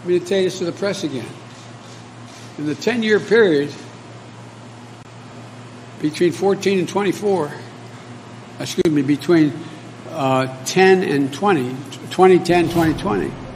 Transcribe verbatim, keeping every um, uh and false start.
Let me tell this to the press again. In the ten-year period between fourteen and twenty-four, excuse me, between uh, ten and twenty, twenty ten, twenty twenty,